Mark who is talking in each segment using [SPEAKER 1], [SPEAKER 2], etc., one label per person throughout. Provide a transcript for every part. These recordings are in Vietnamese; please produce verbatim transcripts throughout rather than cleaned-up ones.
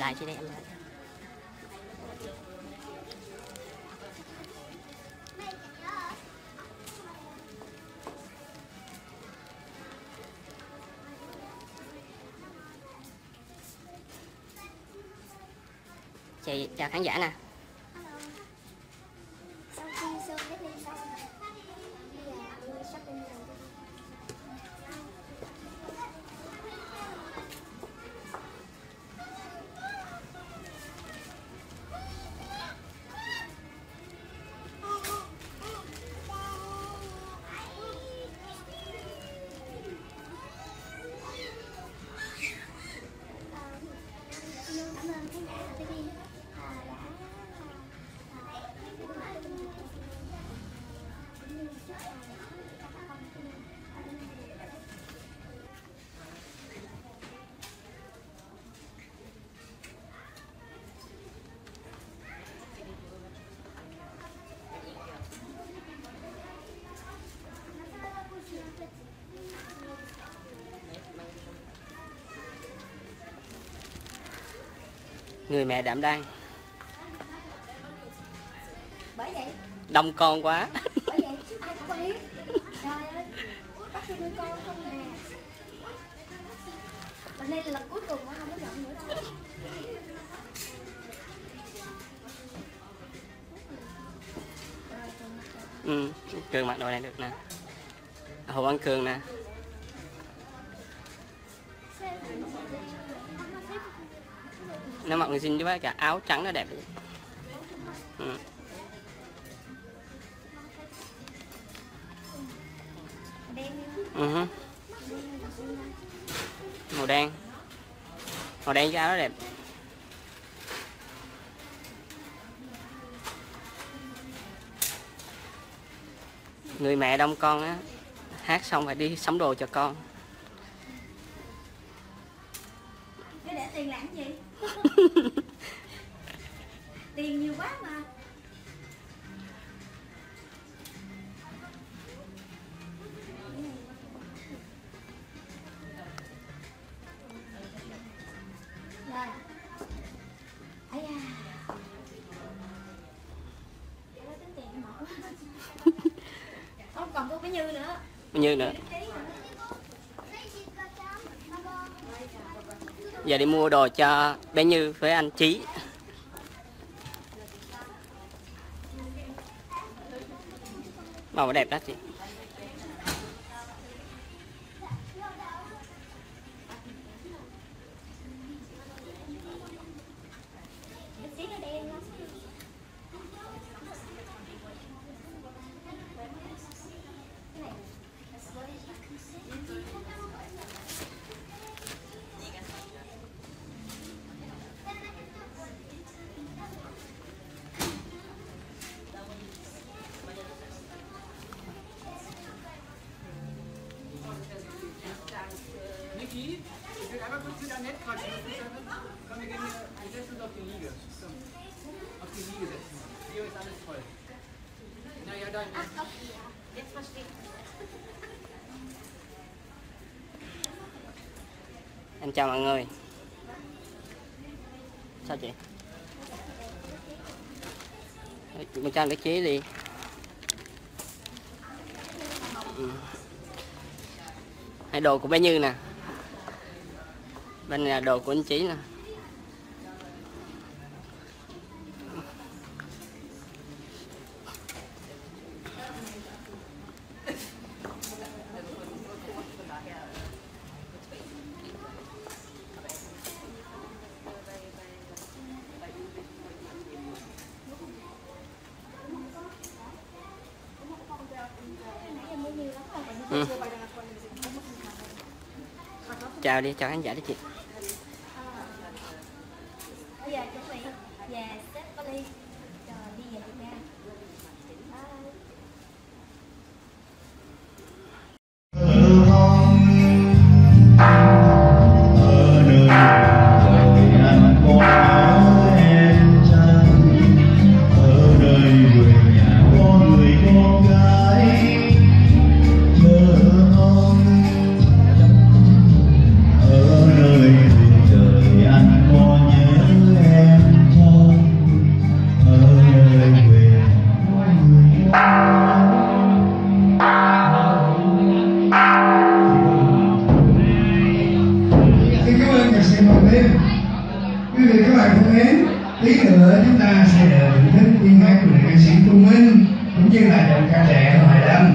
[SPEAKER 1] lại chị đây em. Chị chào khán giả nè. Người mẹ đảm đang.
[SPEAKER 2] Bởi vậy
[SPEAKER 1] Đông con quá.
[SPEAKER 2] bởi vậy ai cũng biết. Trời ơi, bắt cho đứa con không nè. Lần này là lần cuối cùng không có giận nữa đâu.
[SPEAKER 1] Ừ, Cường mặc đồ này được nè. Hồ Văn Cường nè. Nó mặc quần jean với cả áo trắng nó đẹp. Ừ. Uh-huh. Màu đen. Màu đen cái áo nó đẹp. Người mẹ đông con á, hát xong phải đi sắm đồ cho con.
[SPEAKER 2] Cái để tiền làm gì? Tiền nhiều quá mà. Rồi. Ây da. Không còn cô bé Như nữa.
[SPEAKER 1] Như nữa. Giờ đi mua đồ cho bé Như với anh Chí. Màu đẹp đó chị.
[SPEAKER 3] Niki, ich will einmal kurz zu der Nett quatschen. Komm, wir, gehen hier, wir setzen uns auf die Liege. Komm. Auf die Liege setzen wir. Hier ist alles voll. Naja, dann.
[SPEAKER 2] Jetzt verstehe ich.
[SPEAKER 1] Em chào mọi người. Sao chị? Mình cho cái chế đi. Ừ. Hay đồ của bé Như nè. Bên này là đồ của anh Chí nè. Ừ. Chào đi, chào khán giả đi chị.
[SPEAKER 2] Bây giờ chuẩn bị về xếp vali rồi đi về Việt Nam.
[SPEAKER 4] Trời anh có nhớ Quý vị các bạn thân mến, tí nữa chúng ta sẽ được thưởng thức tiếng hát của nữ ca sĩ Thu Minh cũng như là giọng ca trẻ Hoài Lâm.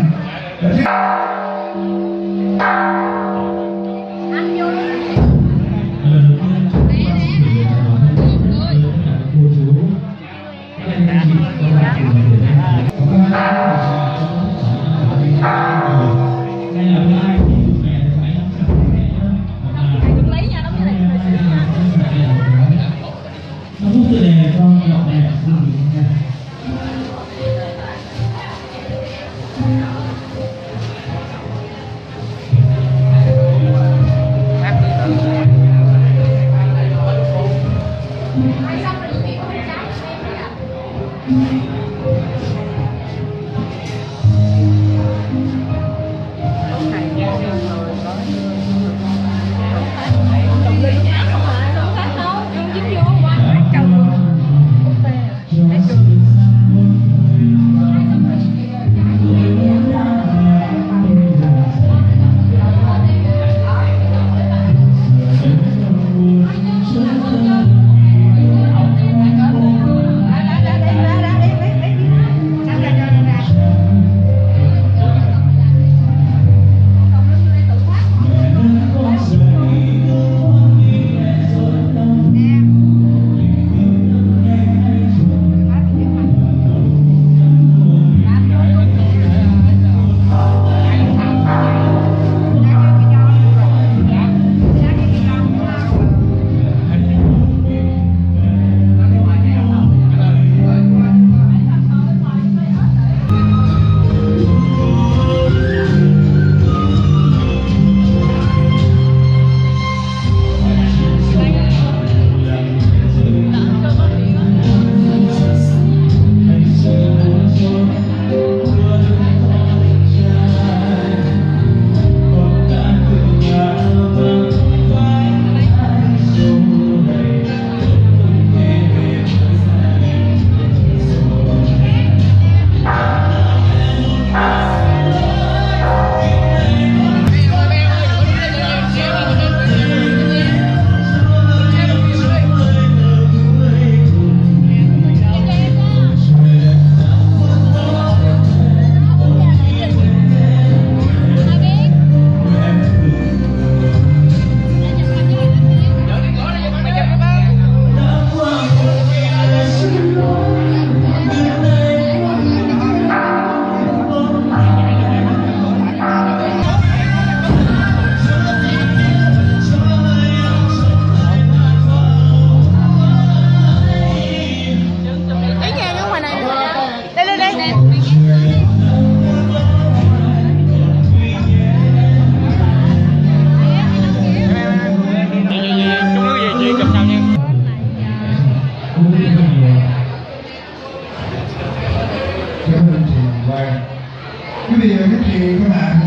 [SPEAKER 4] Quý vị và các chị các bạn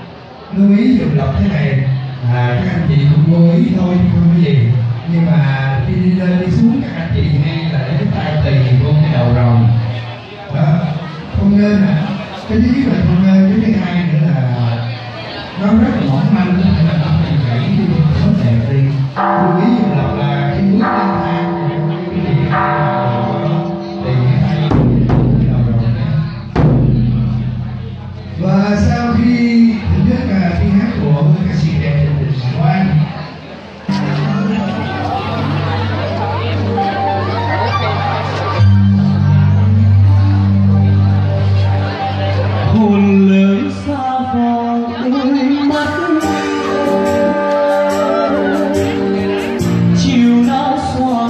[SPEAKER 4] lưu ý dùng lọc thế này, à, các anh chị cũng vô ý thôi chứ không có gì, nhưng mà khi đi lên đi xuống các anh chị hay là để cái tay tì vô cái đầu rồng đó, không nên à. Cái thứ nhất là không nên, cái thứ hai nữa là nó rất là mỏng manh, nó phải là nó phải gãy đi, nó đẹp đi. Lưu ý dùng lọc là khi bước lên thang cái gì thì cái tay cái đầu rồng này. Và sau khi thưởng thức tiếng hát của ca sĩ đẹp Trịnh Đình Quang,
[SPEAKER 5] hồn lưới xa vào đôi mắt chiều đã xóa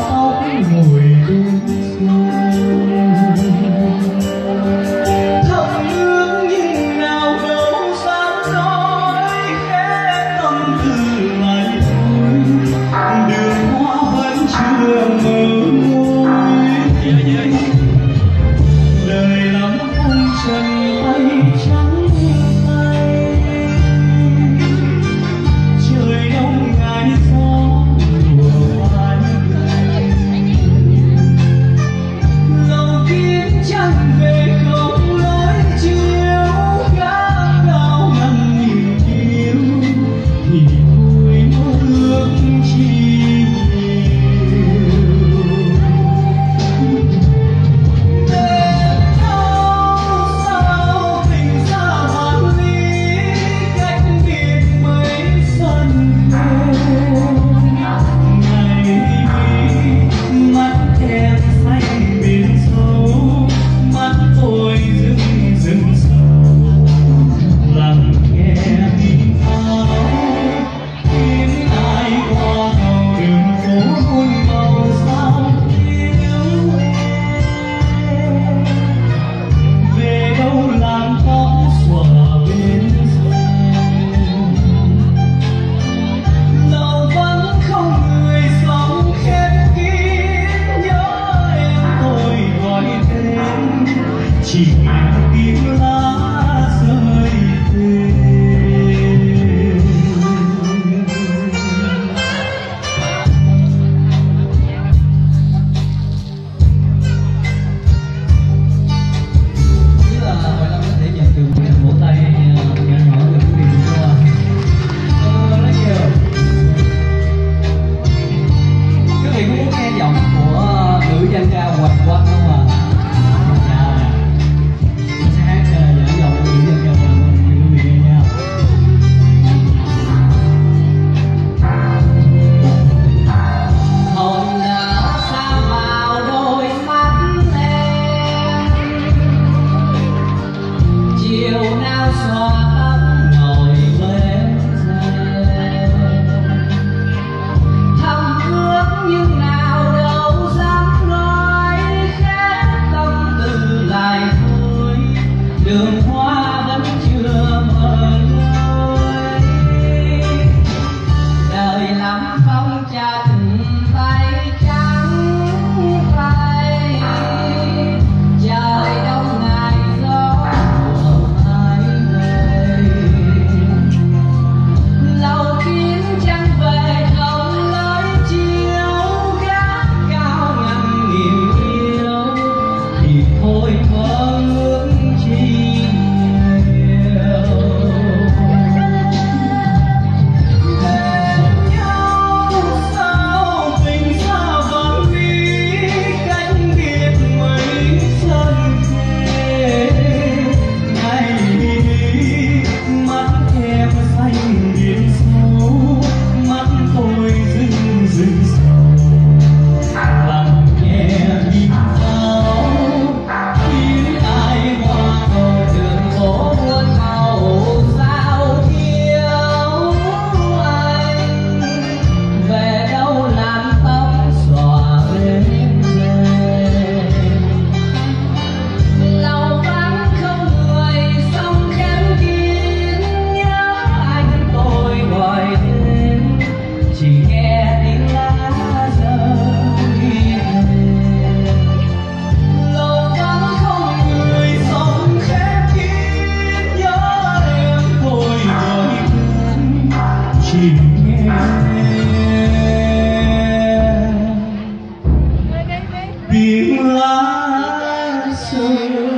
[SPEAKER 5] tiếng lá rơi